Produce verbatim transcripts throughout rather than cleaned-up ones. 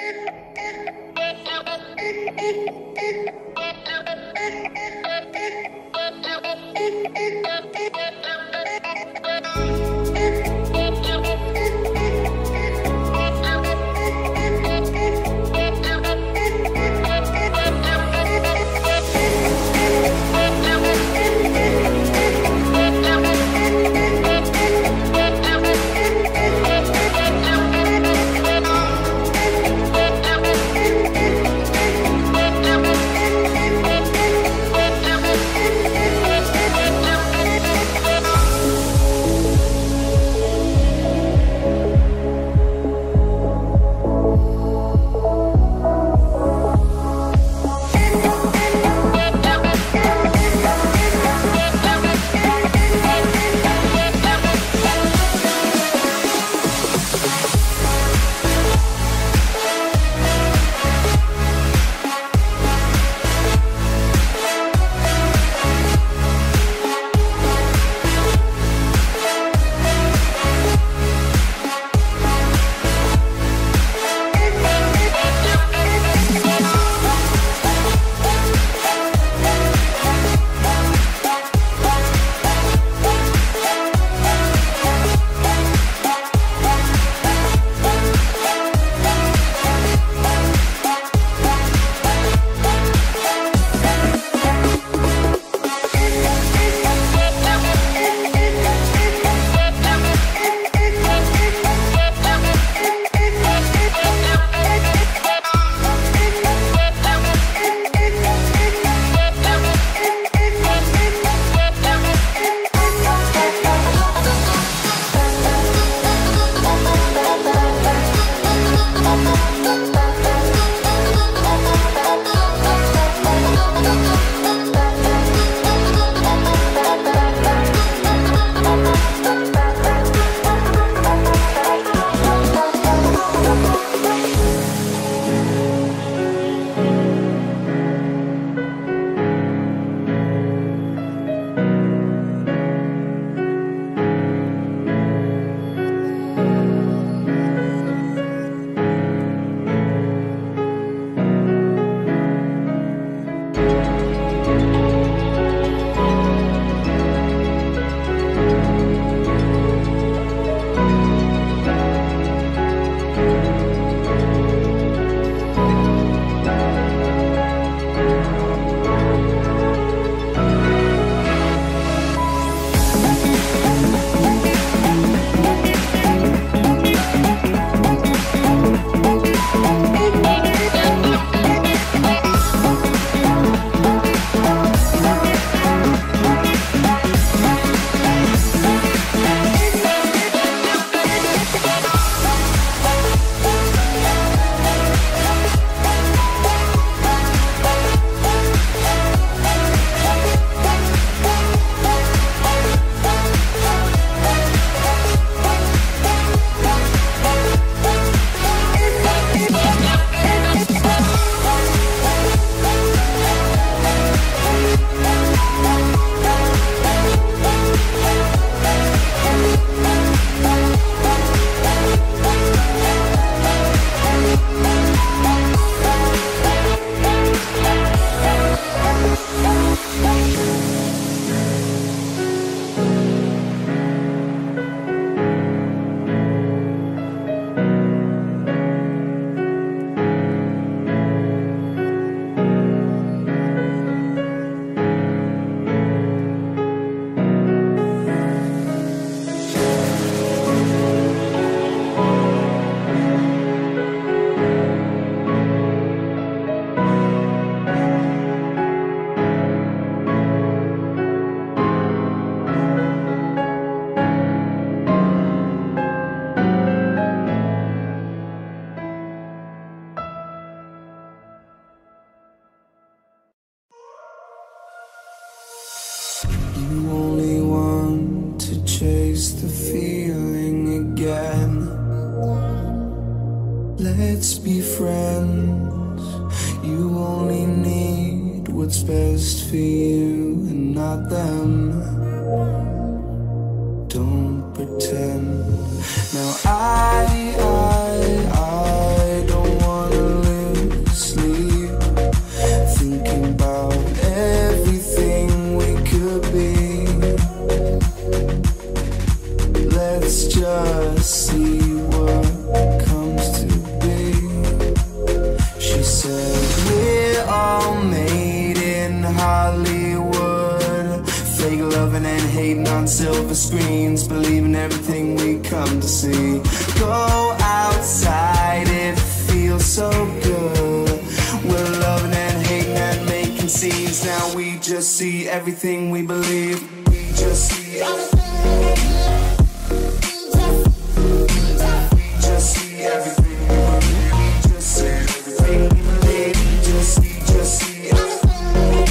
You only want to chase the feeling again. Let's be friends. You only need what's best for you and not them. Don't pretend. Now I, I, I don't wanna silver screens, believing everything we come to see. Go outside, it feels so good. We're loving and hating and making scenes. Now we just see everything we believe. We just see everything. We just see everything we believe. We just see everything we believe. We just see, just see everything.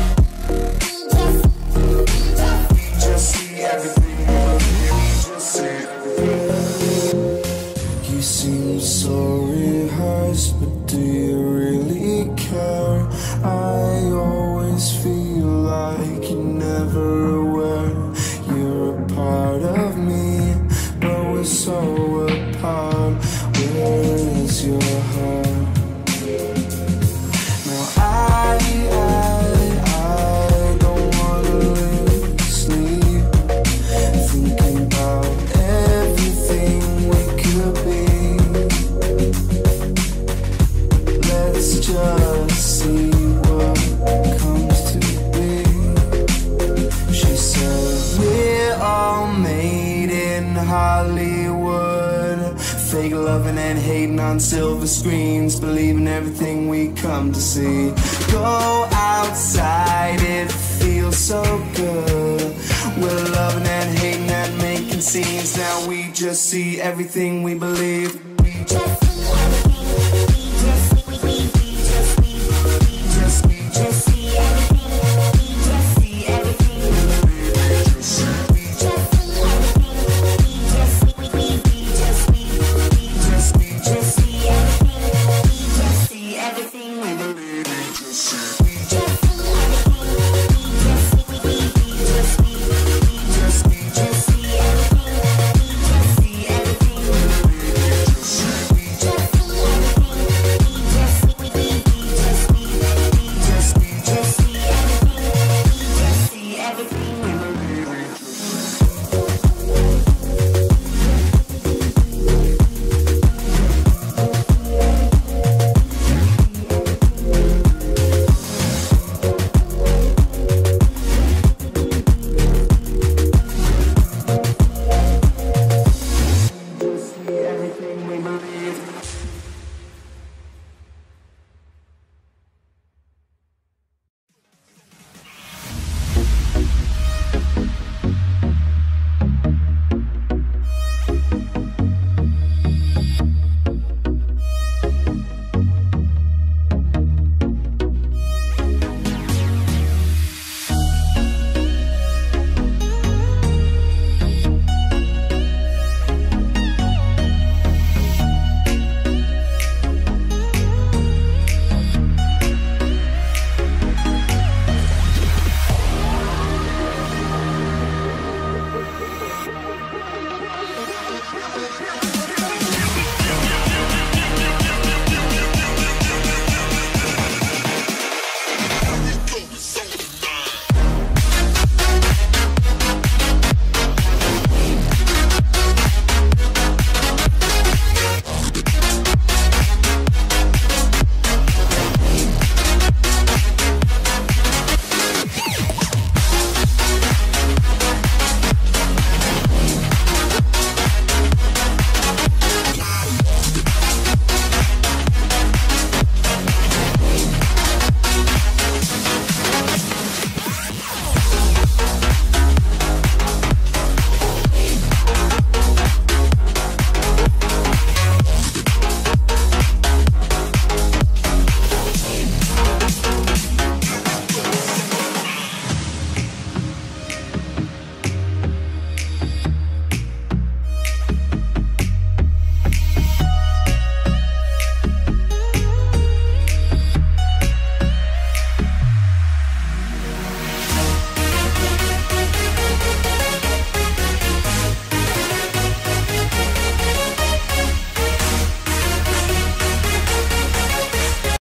We just see everything we believe. We just see everything. You seem so rehearsed, but do you really care? I always feel like you're never aware. You're a part of me, but we're so apart. Where is your heart? Now I, I, I don't wanna lose sleep, thinking about everything we could be. Let's just see what comes to be. She said, we're all made in Hollywood, fake loving and hating on silver screens, believing everything we come to see. Go outside, it feels so good. We're loving and hating and making scenes. Now we just see everything we believe.